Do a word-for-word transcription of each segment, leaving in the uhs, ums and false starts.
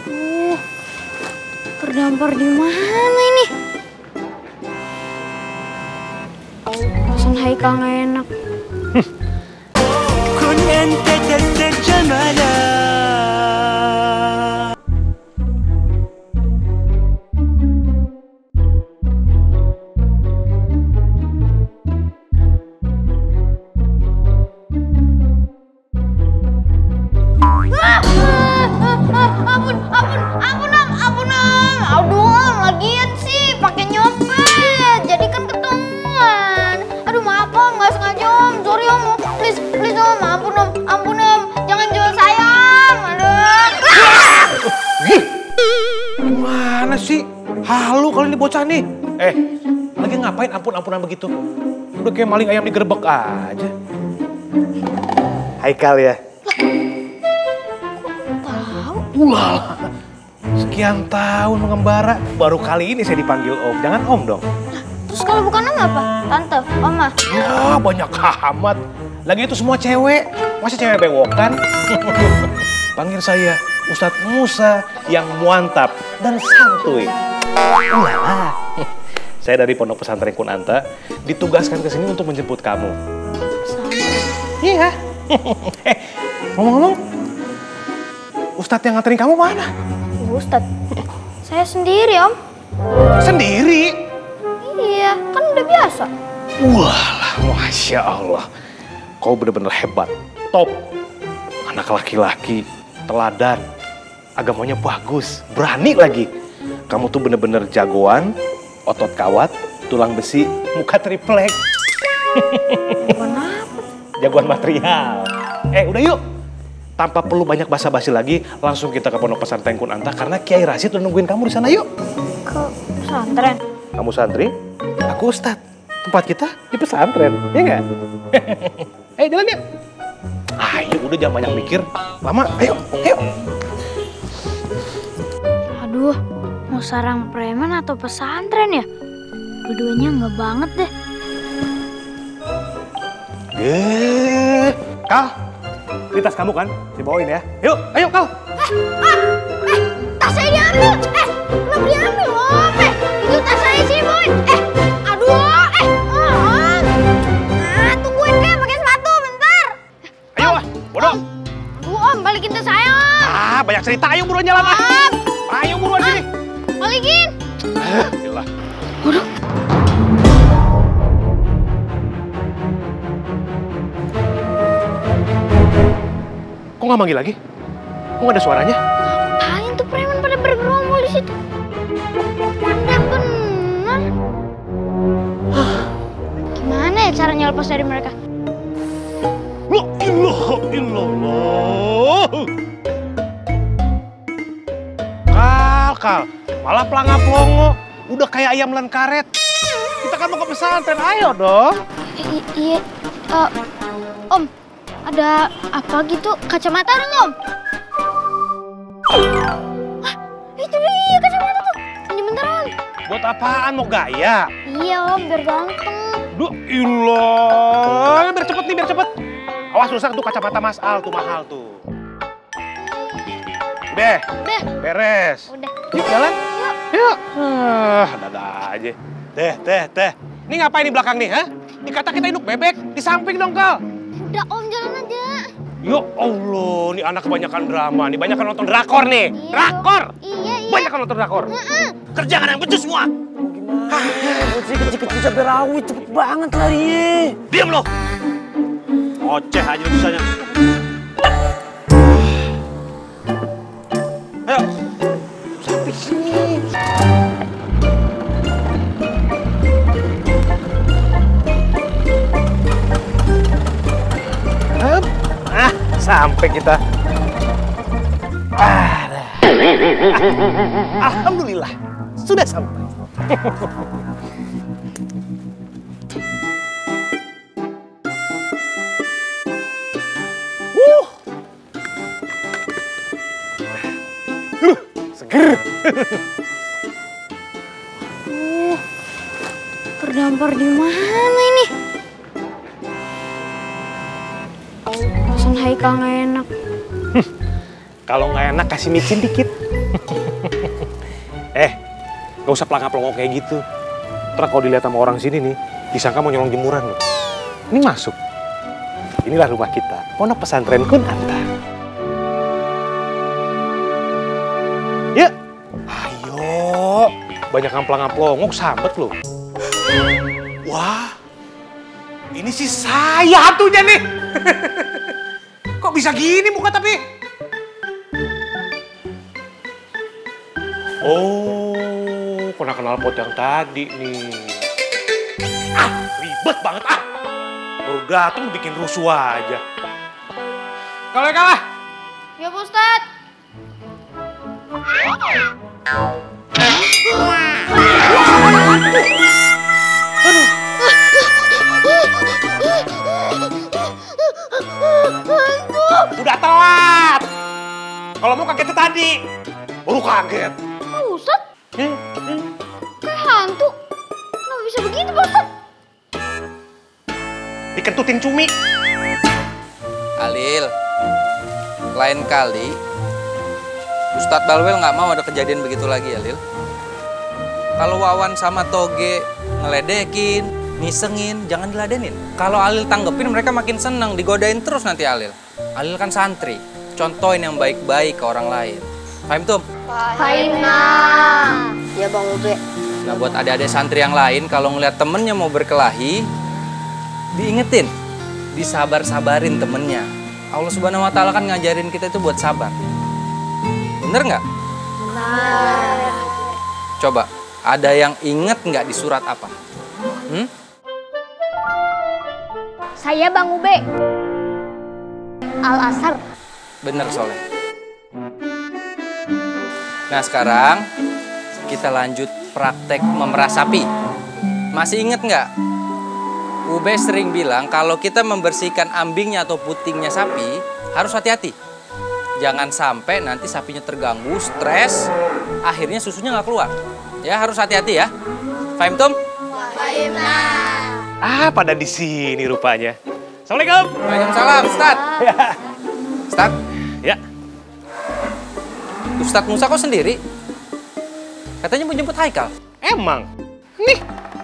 Uh, terdampar di mana ini? Perasaan Haikal nggak enak. Kun ente tazza jamala. Ampun, ampun, ampun om, ampun om. Aduh om, lagian sih pakai nyopet, jadi kan ketahuan. Aduh maaf om, nggak sengaja om, sorry om, please, please om, ampun om, ampun om, jangan jual saya om, aduh. Mana sih? Halu kali ini bocah nih. Eh, lagi ngapain ampun-ampunan begitu? Udah kayak maling ayam digerebek aja. Haikal ya? Wah, sekian tahun mengembara, baru kali ini saya dipanggil om. Jangan om dong. Terus kalau bukan om apa? Tante, oma? Ya, banyak amat. Lagi itu semua cewek. Masa cewek bewokan? Panggil saya Ustadz Musa yang muantap dan santuy. Ulah. Saya dari Pondok Pesantren Kunanta ditugaskan ke sini untuk menjemput kamu. Pesantren? Iya. Eh, ngomong-ngomong, Ustadz yang nganterin kamu mana? Ustadz, saya sendiri om. Sendiri? Iya, kan udah biasa. Wah, Masya Allah. Kau bener-bener hebat, top. Anak laki-laki, teladan, agamanya bagus, berani lagi. Kamu tuh bener-bener jagoan, otot kawat, tulang besi, muka triplek. Jagoan apa? Jagoan material. Eh, udah yuk. Tanpa perlu banyak basa-basi lagi, langsung kita ke Pondok Pesantren Kunanta karena Kiai Rasyid udah nungguin kamu di sana. Yuk. Ke pesantren? Kamu santri, aku ustadz. Tempat kita di pesantren, ya nggak? Ayo jalan yuk. Ayo, udah jangan banyak mikir. Lama, ayo, ayo. Aduh, mau sarang preman atau pesantren ya? Dua-duanya nggak banget deh. Eh, Kal, ini tas kamu kan? Dibawain ya. Yuk, ayo Kal. Eh, ah, eh, tas saya diambil. Eh, kenapa diambil om? Eh, itu tas saya sih boy. Eh, aduh, eh, om. Ah, tungguin deh, pakai sepatu bentar. Ayo, ah, bodoh. Aduh om, balikin tas saya om. Ah, banyak cerita. Ayo buruan jalan ah. Om, Ayo buruan sini. balikin. Gila. Waduh. Kok nggak manggil lagi? Kok nggak ada suaranya? Ngapain tuh preman pada bergerombol di situ? Bener bener. Gimana ya caranya lepas dari mereka? La ilaha illallah. Kal, Kal, malah pelangap longo. Udah kayak ayam len karet. Kita kan mau ke pesantren, ayo dong. I iya, uh, om, ada apa gitu? Kacamata dong om? Hah, itu dia kacamata tuh. Ini bentar om. Buat apaan, mau gaya? Iya om, biar ganteng. Duh, ilah. Biar cepet nih, biar cepet. Awas rusak tuh kacamata Mas Al, tuh mahal tuh. Udah, Udah, beres. udah. Yuk jalan. Yuk. Yuk. Ah, ada aja. Teh, teh, teh. Ini ngapain di belakang nih, ha? Dikata kita induk bebek, di samping dong, Kal. Udah om, jalan aja. Ya Allah, nih anak kebanyakan drama, nih banyak kan nonton drakor nih. Iya, Drakor. Iya, iya. Banyak kan nonton drakor. Heeh. Kerjaan yang becus semua. Bocah kecil-kecil sampai rawit cepet banget larinya. Diam lo. Oceh aja susahnya. Ayo. Sampai sini. Hup. Ah, sampai kita. Ah, dah. Alhamdulillah, sudah sampai. Wuh. Uh, seger. Uh, terdampar di mana ini? Perasaan Haikal nggak enak. Kalau nggak enak kasih micin dikit. Gak usah pelangap-pelongok kayak gitu. Terus kalau dilihat sama orang sini nih, disangka mau nyolong jemuran loh. Ini masuk. Inilah rumah kita, Pondok Pesantren Kunanta. Yuk. Ayo. Banyak pelangap-pelongok, sambet loh. Wah, ini sih saya hantunya nih. Kok bisa gini muka tapi? Oh, kena kenal pot yang tadi nih. Ah, ribet banget ah. Baru datang bikin rusuh aja. Kalau kalah, Ya Pak Ustadz. udah telat. Kalau mau kaget tuh tadi, baru kaget. Pak Ustadz? Kayak hantu. Kenapa bisa begini Pak Ustadz? Dikentutin cumi. Alil, lain kali Ustadz Balwel nggak mau ada kejadian begitu lagi ya, Lil. Kalau Wawan sama Toge ngeledekin, nisengin, jangan diladenin. Kalau Alil tanggepin, mereka makin seneng, digodain terus nanti Alil. Alil kan santri, contohin yang baik-baik ke orang lain. Paham tuh? Paham nah. Ya Bang Ube. Nah buat adik-adik santri yang lain, kalau ngeliat temennya mau berkelahi, diingetin, disabar-sabarin temennya. Allah Subhanahu Wa Taala kan ngajarin kita itu buat sabar. Bener nggak? Benar. Coba, ada yang inget nggak di surat apa? Hmm? Saya Bang Ube. Al-Asr. Bener Soleh. Nah sekarang kita lanjut praktek memerah sapi. Masih inget nggak? Ube sering bilang kalau kita membersihkan ambingnya atau putingnya sapi harus hati-hati. Jangan sampai nanti sapinya terganggu, stres, akhirnya susunya nggak keluar. Ya harus hati-hati ya. Fahim Tum? Paham nah. Ah, pada di sini rupanya. Assalamualaikum. Waalaikumsalam, Ustadz. Ustadz, Ya. Ustadz Musa kok sendiri? Katanya mau jemput Haikal. Emang? Nih.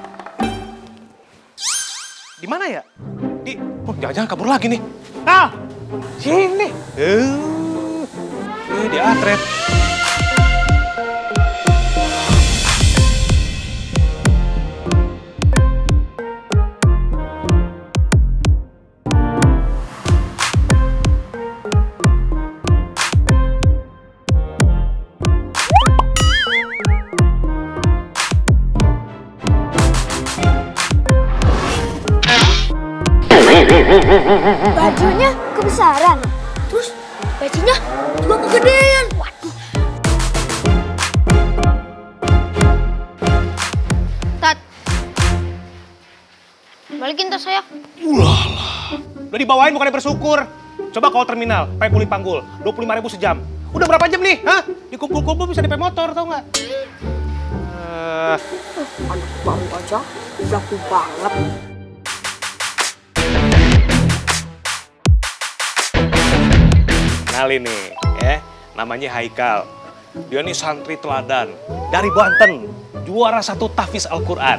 Di mana ya? Di. Oh, jangan-jangan kabur lagi nih. Ah, sini. Eh, uh, di atret. Bajunya kebesaran. Terus bajunya juga kegedean. Waduh. Tat. Balikin tas saya. Ulala. Udah dibawain bukannya bersyukur. Coba kalau terminal, pakai kuli panggul, dua puluh lima ribu sejam. Udah berapa jam nih? Hah? Dikumpul-kumpul bisa D P motor, tau nggak? Uh, Anak baru aja laku banget. Kenalin nih, ya. Namanya Haikal. Dia nih santri teladan dari Banten, juara satu tahfiz Al-Quran.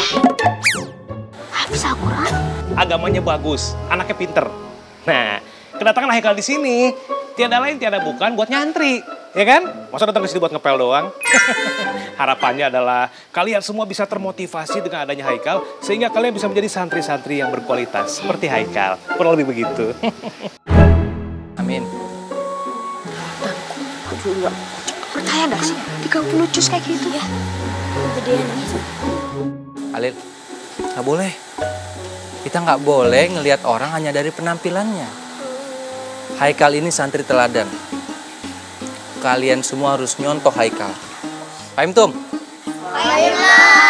Habis Al-Quran? Agamanya bagus, anaknya pinter. Nah, kedatangan Haikal di sini tiada lain tiada bukan buat nyantri, ya kan? Masa datang ke sini buat ngepel doang? Harapannya adalah kalian semua bisa termotivasi dengan adanya Haikal sehingga kalian bisa menjadi santri-santri yang berkualitas seperti Haikal. Kurang lebih begitu. Amin. Aduh, enggak percaya dah sih tiga puluh juz kayak gitu ya. Gedean gitu. Alil, nggak boleh. Kita nggak boleh ngelihat orang hanya dari penampilannya. Haikal ini santri teladan. Kalian semua harus nyontoh Haikal. Paham Tum? Paham.